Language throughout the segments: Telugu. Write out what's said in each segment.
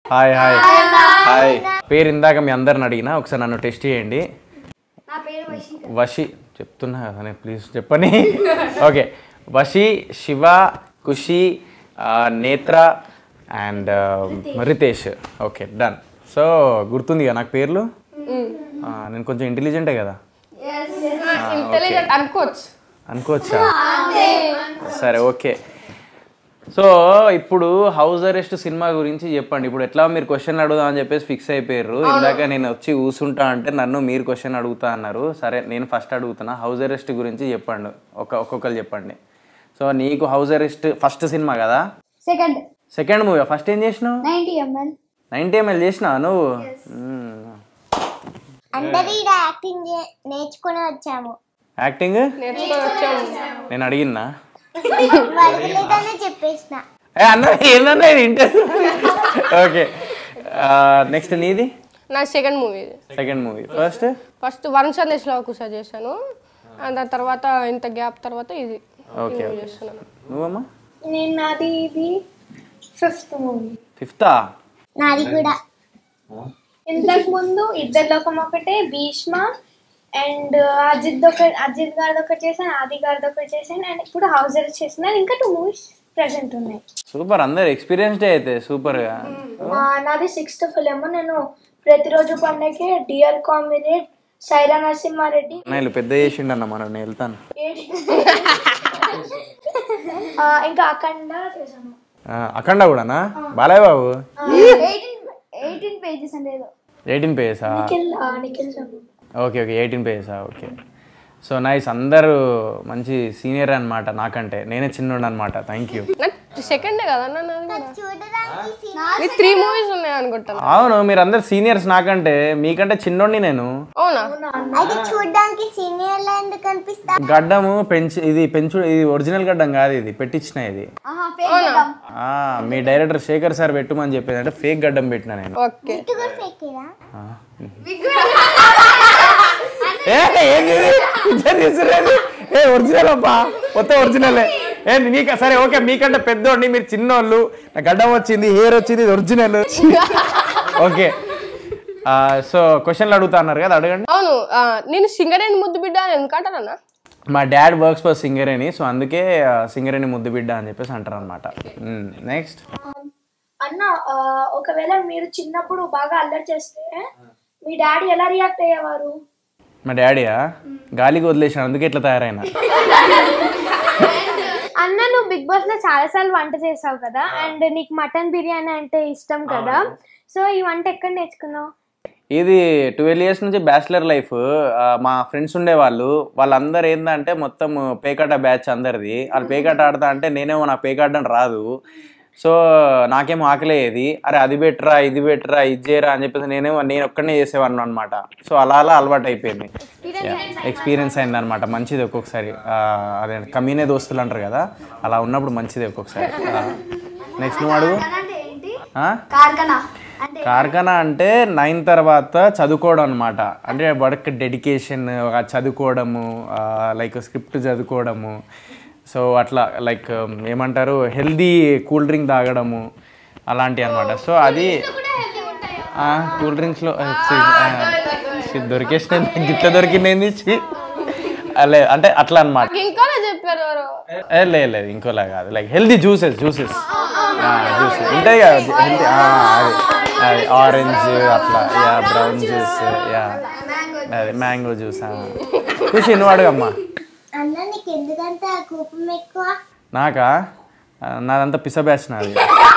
Hi hi hi. పేరు ఇందాక మీ అందరిని అడిగినా, ఒకసారి నన్ను టెస్ట్ చేయండి. వషి చెప్తున్నా కదా, ప్లీజ్ చెప్పని. Okay, Vashi, Shiva, Khushi, Netra and Ritesh. Okay, done. So గుర్తుంది కదా నాకు పేర్లు? నేను కొంచెం ఇంటెలిజెంటే కదా? అనుకోవచ్చా? సరే, ఓకే. సో ఇప్పుడు హౌస్ అరెస్ట్ సినిమా గురించి చెప్పండి. ఇప్పుడు ఎట్లా మీరు క్వశ్చన్ అడుగుదామని చెప్పేసి ఫిక్స్ అయిపోయారు. ఇందాక నేను వచ్చి కూర్చుంటా అంటే నన్ను మీరు క్వశ్చన్ అడుగుతా అన్నారు. సరే, నేను ఫస్ట్ అడుగుతున్నా. హౌస్ అరెస్ట్ గురించి చెప్పండి, ఒక్కొక్కరు చెప్పండి. సో నీకు హౌస్ అరెస్ట్ ఫస్ట్ సినిమా కదా? Second movie. ఫస్ట్ ఏం చేసినావు? 90 ml చేసినావా నువ్వు? యాక్టింగ్ నేను అడిగినా అన్న ఏందన్నా ఇది ఇంటర్. ఓకే, నెక్స్ట్ నీది? నా second movie. First Varun Sandesh Lavakusa చేశాను. దాని తర్వాత ఇంత గ్యాప్ తర్వాత ఇది. ఓకే, నువ్వమ్మా? నాది ఇది ఫిఫ్త్ మూవీ. ఫిఫ్తా? నాది కూడా. ఇంతకు ముందు ఇద్దరు లోకం ఒకటే, భీష్మ అండ్ అజిత్ గారిది ఒకటి చేశాను, ఆది గారిది ఒకటి చేశాను, అండ్ ఇప్పుడు హౌస్ అరెస్ట్ చేస్తున్నాను. ఇంకా 2 మూవీస్ ప్రెసెంట్ ఉన్నాయి. సూపర్, అందరు ఎక్స్పీరియన్స్డ్ అయితే సూపర్ గా. నాది 6th ఫిలిం. నేను ప్రతిరోజు పండగకి డియర్ కామ్రేడ్, సైరా నరసింహారెడ్డి నేను పెద్ద చేసిండన్న మనం. నేను వెళ్తాను. ఇంకా అఖండ చేశాను. అఖండ కూడానా? బాలయ్య బాబు 18 pages అంటే 18 pages. Nikhil okay, 18 pages. Okay, so nice. అందరూ మంచి సీనియర్ అనమాట నాకంటే. నేనే చిన్నోడు అనమాట. Thank you. సెకండ్ కదా 3 మూవీస్ ఉన్నాయి అనుకుంటాను. అవును, మీరు అందరు సీనియర్స్ నాకంటే. మీకంటే చిన్నోడిని నేను. అవునా? గడ్డము పెంచు ఇది ఒరిజినల్ గడ్డం కాదు, ఇది పెట్టించిన. ఇది మీ డైరెక్టర్ శేఖర్ సార్ పెట్టుమని చెప్పేది, అంటే ఫేక్ గడ్డం పెట్టినా నేను. ఒరిజినల్ అబ్బా, మొత్తం ఒరిజినలే. నీకు సరే, ఓకే, మీకంటే పెద్దోడిని, మీరు చిన్నోళ్ళు. నా గడ్డం వచ్చింది, హెయిర్ వచ్చింది, ఇది ఒరిజినల్. ఓకే, సో క్వశ్చన్లు అడుగుతా అన్నారు కదా, అడగండి. అవును, నేను సింగరేణి ముద్దు బిడ్డ అని ఎందుకంటారన్నా? మా dad works for Singareni, so అందుకే సింగరేణి ముద్దు బిడ్డ అని చెప్పేసి అంటారు అనమాట. నెక్స్ట్ అన్న, ఒకవేళ మీరు చిన్నప్పుడు బాగా అల్లరి చేస్తే మీ డాడీ ఎలా రియాక్ట్ అయ్యేవారు? మా డాడీయా గాలికి వదిలేసాను, అందుకే ఇట్లా తయారైనా. అన్న, నువ్వు బిగ్ బాస్ లో చాలా సార్లు వంట చేసావు కదా, అండ్ నీకు మటన్ బిర్యానీ అంటే ఇష్టం కదా, సో ఈ వంట ఎక్కడ నేర్చుకున్నావు? ఇది 12 years నుంచి బ్యాచిలర్ లైఫ్. మా ఫ్రెండ్స్ ఉండేవాళ్ళు, వాళ్ళందరూ ఏంటంటే మొత్తం పేకాట బ్యాచ్ అందరిది. వాళ్ళు పేకాట ఆడతా అంటే నేనేమో నాకు పేకాడడం రాదు. సో నాకేమో ఆకలేది, అరే అది బెటరా, ఇది బెటరా, ఇది చేయరా అని చెప్పేసి నేను ఒక్కడనే చేసేవాడిని అనమాట. సో అలా అలవాటు అయిపోయింది, ఎక్స్పీరియన్స్ అయింది అనమాట. మంచిది ఒక్కొక్కసారి, అదే కమీనే దోస్తులు అంటారు కదా, అలా ఉన్నప్పుడు మంచిది ఒక్కొక్కసారి. నెక్స్ట్ నువ్వు అడుగు. కార్ఖానా అంటే 9th తర్వాత చదువుకోవడం అనమాట. అంటే వర్క్ డెడికేషన్, చదువుకోవడము, లైక్ స్క్రిప్ట్ చదువుకోవడము. సో అట్లా లైక్ ఏమంటారు, హెల్దీ కూల్ డ్రింక్ తాగడము అలాంటివి అనమాట. సో అది కూల్ డ్రింక్స్లో దొరికేసిన గిట్ల దొరికింది లేదు, అంటే అట్లా అనమాట. లేదు, ఇంకోలా కాదు, లైక్ హెల్దీ జ్యూసెస్ ఉంటాయి కదా, హెల్తీ. అది ఆరెంజ్ అట్లా, బ్రౌన్ జ్యూస్, అదే మ్యాంగో జ్యూస్. ఖుషి నువ్వు అడుగమ్మా. నాకా? నాదంతా పిస బ్యాచ్ నాది.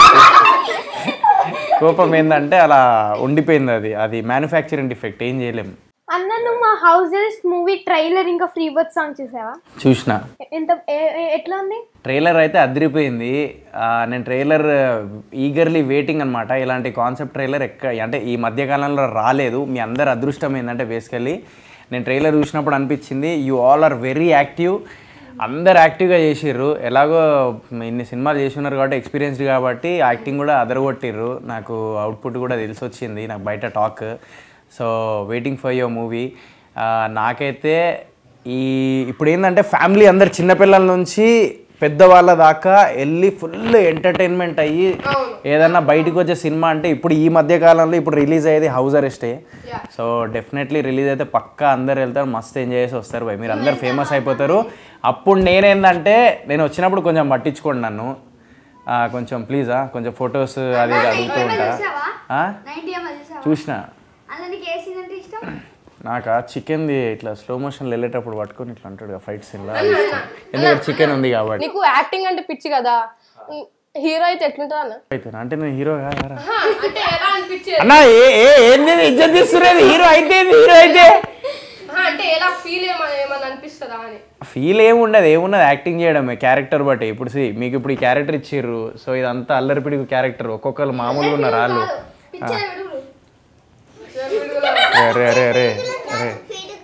కోపం ఏంటంటే అలా ఉండిపోయింది, అది మ్యానుఫ్యాక్చరింగ్ డిఫెక్ట్, ఏం చేయలేము. అన్న, నువ్వు మా హౌస్ అరెస్ట్ మూవీ ట్రైలర్ ఇంకా ఫ్రీ బర్త్ సాంగ్ చూసావా? చూసిన. ఎట్లా ఉంది ట్రైలర్? అయితే అదిరిపోయింది. నేను ట్రైలర్ ఈగర్లీ వెయిటింగ్ అనమాట. ఇలాంటి కాన్సెప్ట్ ట్రైలర్ అంటే ఈ మధ్యకాలంలో రాలేదు. మీ అందరు అదృష్టం ఏంటంటే బేసికలీ నేను ట్రైలర్ చూసినప్పుడు అనిపించింది, you all are very active. అందరు యాక్టివ్గా చేసిర్రు. ఎలాగో ఇన్ని సినిమాలు చేసి ఉన్నారు కాబట్టి, ఎక్స్పీరియన్స్డ్ కాబట్టి యాక్టింగ్ కూడా అదరగొట్టిర్రు. నాకు అవుట్పుట్ కూడా తెలిసి వచ్చింది, నాకు బయట talk. So waiting for your movie. నాకైతే ఇప్పుడు ఏంటంటే ఫ్యామిలీ అందరు చిన్నపిల్లల నుంచి పెద్దవాళ్ళ దాకా వెళ్ళి ఫుల్ ఎంటర్టైన్మెంట్ అయ్యి ఏదన్నా బయటకు వచ్చే సినిమా అంటే ఇప్పుడు ఈ మధ్య కాలంలో ఇప్పుడు రిలీజ్ అయ్యేది హౌస్ అరెస్టే. సో డెఫినెట్లీ రిలీజ్ అయితే పక్కా అందరు వెళ్తారు, మస్తు ఎంజాయ్ చేసి వస్తారు భయ్, మీరు అందరు ఫేమస్ అయిపోతారు. అప్పుడు నేనేందంటే నేను వచ్చినప్పుడు కొంచెం పట్టించుకోండి నన్ను కొంచెం ప్లీజా, కొంచెం ఫొటోస్ అది అడుగుతూ ఉంటా. చూసిన నాకా చికెన్ది ఇట్లా స్లో మోషన్లో వెళ్ళేటప్పుడు పట్టుకొని ఇట్లా అంటాడు ఫైట్ సీన్లో, ఎందుకంటే చికెన్ ఉంది కాబట్టి. నీకు యాక్టింగ్ అంటే పిచ్చి కదా, హీరో అయితే ఎట్లుంటుంది అన్న? అయితే అంటే నేను హీరో కాదా అంటే ఎలా అనిపించేది అన్న? ఏంది ఇజ్జత్ ఇస్తున్నది? హీరో అయితే హీరో అయితే అంటే ఎలా ఫీల్ ఏమన్నా అనిపిస్తుందా అని? ఫీల్ ఏముండదు, యాక్టింగ్ చేయడమే క్యారెక్టర్ బట్టి. ఇప్పుడు మీకు ఇప్పుడు ఈ క్యారెక్టర్ ఇచ్చిర్రు, సో ఇదంతా అల్లరిపిడి క్యారెక్టర్, ఒక్కొక్కరు మామూలుగా ఉన్నారు వాళ్ళు. అరే అరే అరే అరే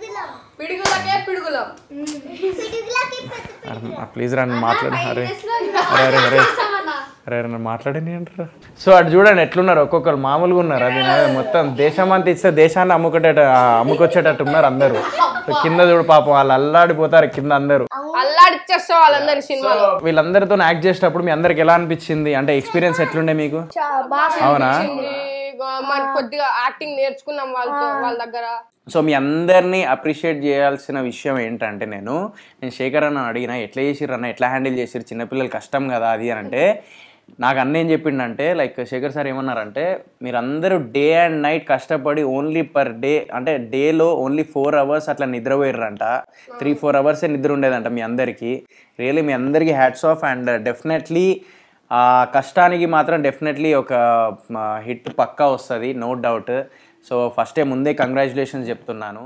ప్లీజ్ రా మాట్లాడు. అరే అరే అరే అరే అరే నన్ను మాట్లాడని అంటారా? సో అటు చూడండి ఎట్లున్నారు, ఒక్కొక్కరు మామూలుగా ఉన్నారు. అది మొత్తం దేశం అంతా ఇస్తే దేశాన్ని అమ్ముకొచ్చేటట్టు ఉన్నారు అందరూ. సో కింద చూడు పాపం వాళ్ళు అల్లాడిపోతారు కింద అందరూ. అల్లాడిచ్చేస్తావు వాళ్ళందరి సినిమాలో. వీళ్ళందరితో యాక్ట్ చేసేటప్పుడు మీ అందరికి ఎలా అనిపించింది? అంటే ఎక్స్పీరియన్స్ ఎట్లుండే మీకు? అవునా? కొద్దిగా యాక్టింగ్ నేర్చుకున్నాం వాళ్ళ దగ్గర. సో మీ అందరినీ అప్రిషియేట్ చేయాల్సిన విషయం ఏంటంటే నేను శేఖర్ అన్న అడిగిన ఎట్లా చేసిర్రు అన్న, ఎట్లా హ్యాండిల్ చేసిర్రు, చిన్నపిల్లలు కష్టం కదా అది అని అంటే నాకు అన్న ఏం చెప్పిండంటే లైక్ శేఖర్ సార్ ఏమన్నారంటే మీరందరూ డే అండ్ నైట్ కష్టపడి ఓన్లీ పర్ డే అంటే డేలో ఓన్లీ 4 hours అట్లా నిద్రపోయారంట. 3-4 hours నిద్ర ఉండేదంట మీ అందరికీ. రియల్లీ మీ అందరికీ హ్యాట్స్ ఆఫ్. అండ్ డెఫినెట్లీ ఆ కష్టానికి మాత్రం డెఫినెట్లీ ఒక హిట్ పక్కా వస్తుంది, నో డౌట్. సో ఫస్ట్ ముందే కంగ్రాచులేషన్స్ చెప్తున్నాను.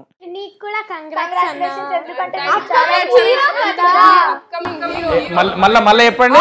మళ్ళా చెప్పండి.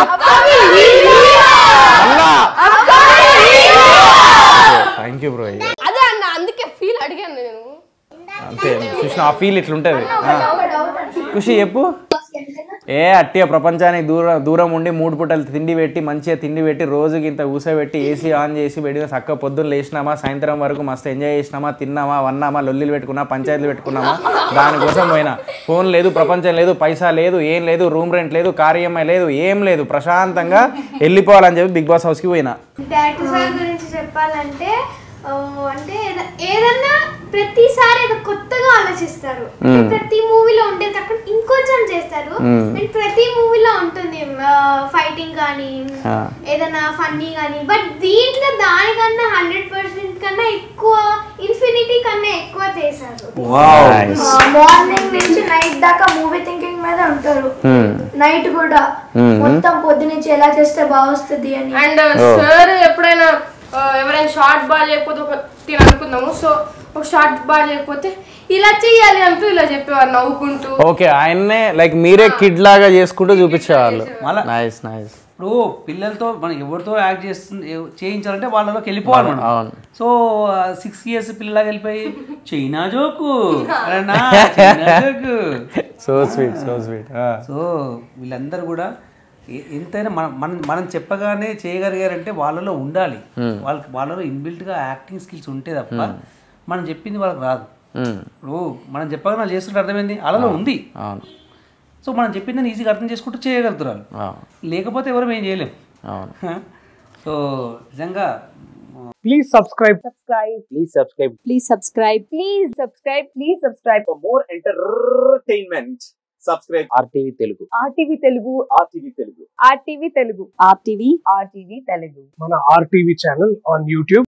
Thank you bro. అదే అన్న అందుకే ఫీల్ అడిగాను నేను. అంతే చూసిన ఆ ఫీల్ ఇట్లుంటది. ఖుషి చెప్పు. అట్టిగా ప్రపంచానికి దూరం ఉండి 3 పూటలు తిండి పెట్టి మంచిగా తిండి పెట్టి రోజుకి ఇంత కూసబెట్టి ఏసీ ఆన్ చేసి పెట్టి చక్క పొద్దున్న లేచినామా సాయంత్రం వరకు మస్తు ఎంజాయ్ చేసినామా, తిన్నామా, వన్నామా, లొల్లిలు పెట్టుకున్నా, పంచాయతీలు పెట్టుకున్నామా, దానికోసం పోయినా. ఫోన్ లేదు, ప్రపంచం లేదు, పైసా లేదు, ఏం లేదు, రూమ్ రెంట్ లేదు, కార్ ఈఎంఐ లేదు, ఏం లేదు, ప్రశాంతంగా వెళ్ళిపోవాలని చెప్పి బిగ్ బాస్ హౌస్కి పోయినా. డైరెక్టర్ సార్ గురించి చెప్పాలంటే అంటే ఏదన్నా ప్రతిసారి ఏదో కొత్తగా ఆలోచిస్తారు. ప్రతి మూవీలో ఉండే తక్కువ ఇంకొంచెం చేస్తారు. ప్రతి మూవీలో ఉంటుంది ఫైటింగ్ కానీ ఏదైనా ఫన్నీ కానీ, బట్ దీంట్లో దానికన్నా 100% కన్నా ఎక్కువ, ఇన్ఫినిటీ కన్నా ఎక్కువ చేశారు. మార్నింగ్ నుంచి నైట్ దాకా మూవీ థింకింగ్ మీద ఉంటారు. నైట్ కూడా మొత్తం పొద్దునుంచి ఎలా చేస్తే బాగొస్తుంది అని. అండ్ సార్ ఎప్పుడైనా ఎవరైనా షార్ట్ బాగా చేయకపోతే ఒక అనుకుందాము, సో ఒక షార్ట్ బాగా చేయకపోతే ఇలా చెయ్యాలి అంటూ ఇలా చెప్పేవారు నవ్వుకుంటూ. ఓకే, ఆయన్నే లైక్ మీరే కిడ్ లాగా చేసుకుంటూ చూపించేవాళ్ళు. Nice nice. ఇప్పుడు పిల్లలతో మనం ఎవరితో యాక్ట్ చేయించాలంటే వాళ్ళలోకి వెళ్ళిపోవాలి మనం. సో 6 years పిల్లలాగా వెళ్ళిపోయి చైనా జోకు so sweet so sweet. So వీళ్ళందరూ కూడా ఎంతైనా మనం చెప్పగానే చేయగలిగారంటే వాళ్ళలో ఉండాలి. వాళ్ళలో ఇన్బిల్ట్గా యాక్టింగ్ స్కిల్స్ ఉంటే తప్ప మనం చెప్పింది వాళ్ళకి రాదు. ఇప్పుడు మనం చెప్పగా వాళ్ళు చేస్తుంటే అర్థమైంది వాళ్ళలో ఉంది. సో మనం చెప్పిందని ఈజీగా అర్థం చేసుకుంటూ చేయగలుగుతారు. లేకపోతే ఎవరు ఏం చేయలేము. సో నిజంగా Please subscribe. Please subscribe. Please subscribe. Please subscribe. Please subscribe. For more entertainment, subscribe RTV Telugu. RTV Telugu. RTV Telugu. RTV Telugu. RTV Telugu. మన RTV ఛానల్ on YouTube.